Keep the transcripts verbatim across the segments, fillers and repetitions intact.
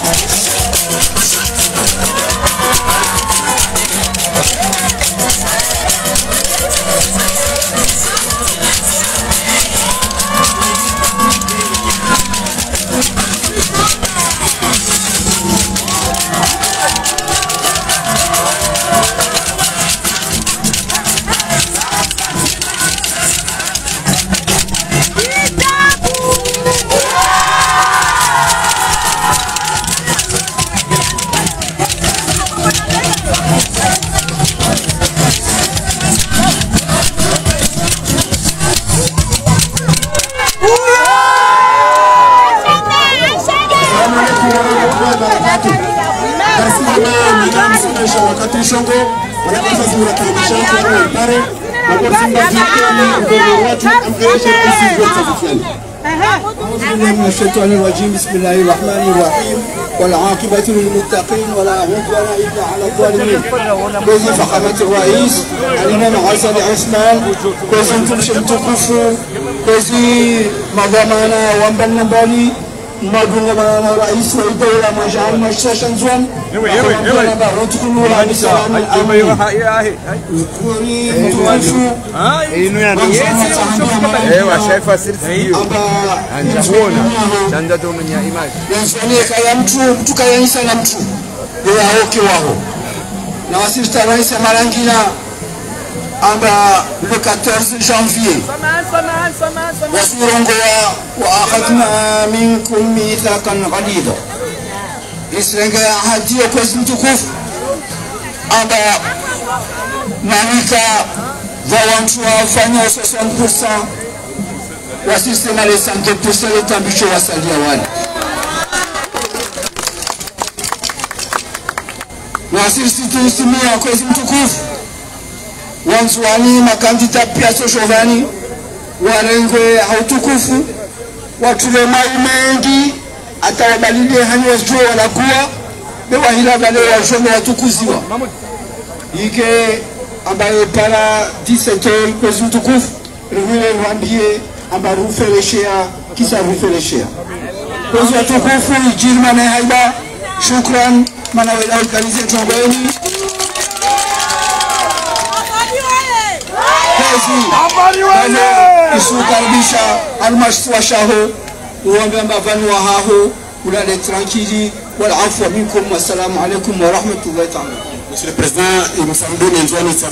من الشيطان الرجيم بسم الله الرحمن الرحيم والعاقبة للمتقين ولا عدوان إلا على الظالمين. كوزي فخامة الرئيس الإمام عزل عثمان كوزي تمشي تكفوا كوزي مضامانا وانبلنا بالي ما قلنا معنا رئيس الدولة ما جعل ما اشتاشن زوان أخوان بارو تكونوا لعني سلام الأمين اذكري متوانشو ايوه شايفة سيرتي انجزونا جندتو من يا إيمان ينسوني كيا mtu mtu kaya nisa na mtu ya hoki wao na wasirta rais Marangina amba le quatorze janvier وسورنغوا وأخذنا منكم ميثاقا غليظا إسرائيل هدي وكوزم تكوف أبا نانيكا فوانتوا فانيا soixante pour cent وسيستم على cinquante pour cent لتنبيشوا وساليوان وسيستم سميا كوزم تكوف وانسواني makandida Piasso Giovanni warengwe hautukufu watule mai mengi atawabalile hani wasijua wanakuwa bewa hila wale wajome watukuziwa ike ambaye para dix-sept heures kwezi mtukufu rewile rwambie amba rufeleshea kisa rufeleshea kwezi watukufu ijirma na haiba shukran mana wela ukanize tongweni isukaribisha almashwashaho uombe mbavani wa haho ulale tranquille wala afwa minkum wassalamu alaykum wa rahmatullahi ta'ala. Monsieur le Président, il me semble bien Nzouani ça.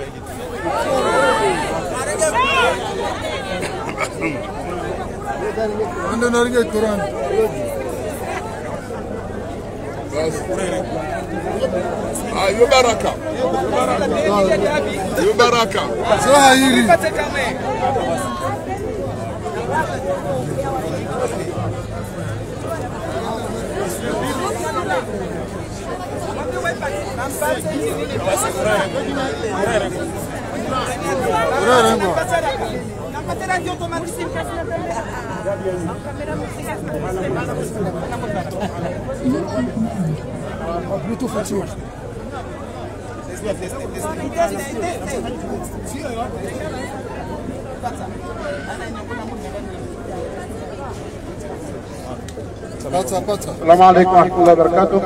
Ah, Yubaraka. Yubaraka. Swahili. Muito fácil. السلام عليكم ورحمة الله وبركاته.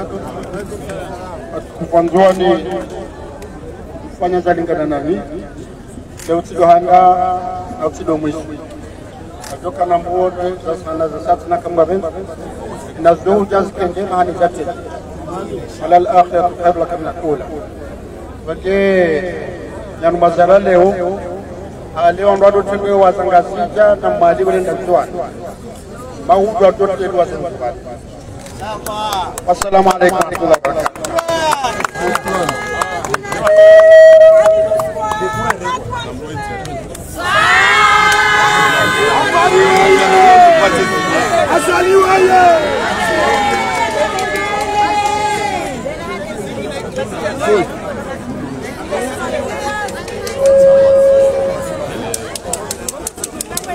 Kwanzoni fanya zalingana nami leo tidohanga au tidomwishi ajoka na mbote zasana za sasa na kama benzi na zdo jaz kenge mahani zate ala al-akhir qabla kam naqula wake nyanu mazara leo leo ndo tutwe wazangasija na mali wale ndazwa maudwa dote wazangasija. Assalamu alaykum wa rahmatullahi wa barakatuh. Asaliwaye